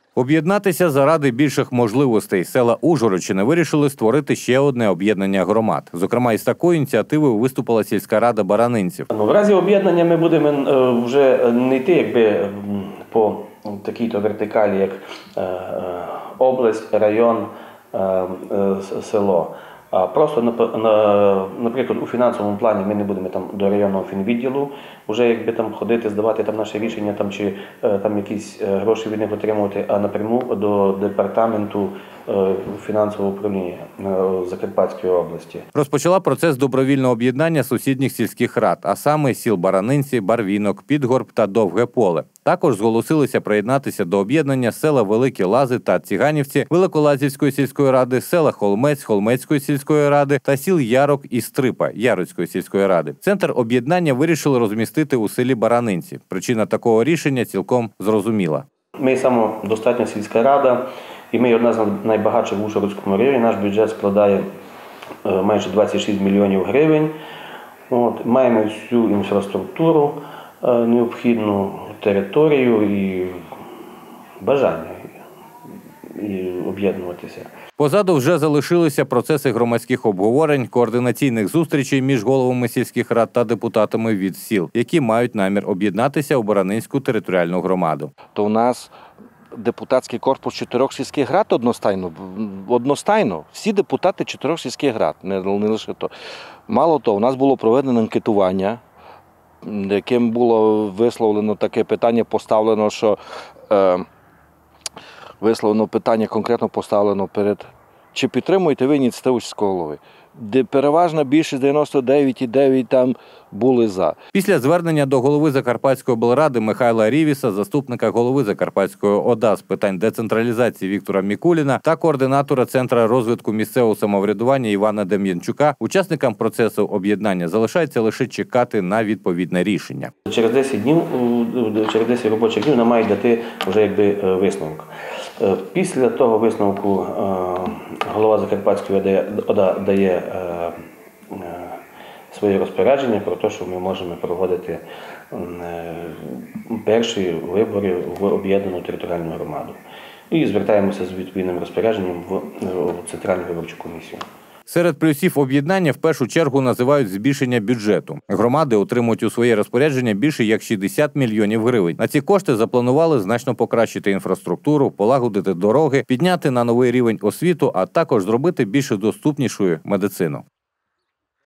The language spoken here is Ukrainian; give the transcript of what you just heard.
Об'єднатися заради більших можливостей села Ужгородщини вирішили створити ще одне об'єднання громад. Зокрема, із такою ініціативою виступила сільська рада Баранинців. В разі об'єднання ми будемо вже не йти по такій-то вертикалі, як область, район, село. А просто, наприклад, у фінансовому плані ми не будемо до районного фінвідділу вже ходити, здавати наші рішення чи якісь гроші від них отримувати, а напряму до департаменту фінансового управління Закарпатської області. Розпочала процес добровільного об'єднання сусідніх сільських рад, а саме сіл Баранинці, Барвінок, Підгорб та Довге Поле. Також зголосилися приєднатися до об'єднання села Великі Лази та Ціганівці Великолазівської сільської ради, села Холмець Холмецької сільської ради та сіл Ярок і Стрипа Яроцької сільської ради. Центр об'єднання вирішили розмістити у селі Баранинці. Причина такого рішення цілком зрозуміла. Ми самодостатня сільська рада, і ми одна з найбагатших в Ужгородському районі. Наш бюджет складає майже 26 мільйонів гривень. Маємо всю інфраструктуру, необхідну територію і бажання об'єднуватися. Позаду вже залишилися процеси громадських обговорень, координаційних зустрічей між головами сільських рад та депутатами від сіл, які мають намір об'єднатися у Баранинську територіальну громаду. То у нас депутатський корпус 4 сільських рад одностайно. Всі депутати 4 сільських рад, не лише то. Мало того, у нас було проведено анкетування, яким було висловлено таке питання, поставлено, що конкретно поставлено перед, чи підтримуєте ви ініціативу сільського голови? Де переважна більшість 99,9 там були за. Після звернення до голови Закарпатської облради Михайла Рівіса, заступника голови Закарпатської ОДА з питань децентралізації Віктора Мікуліна та координатора Центру розвитку місцевого самоврядування Івана Дем'янчука, учасникам процесу об'єднання залишається лише чекати на відповідне рішення. Через 10 робочих днів нам мають дати вже висновок. Після того висновку голова Закарпатської ОДА дає своє розпорядження про те, що ми можемо проводити перші вибори в об'єднану територіальну громаду. І звертаємося з відповідним розпорядженням в Центральну виборчу комісію. Серед плюсів об'єднання в першу чергу називають збільшення бюджету. Громади отримують у своє розпорядження більше як 60 мільйонів гривень. На ці кошти запланували значно покращити інфраструктуру, полагодити дороги, підняти на новий рівень освіту, а також зробити більш доступнішою медицину.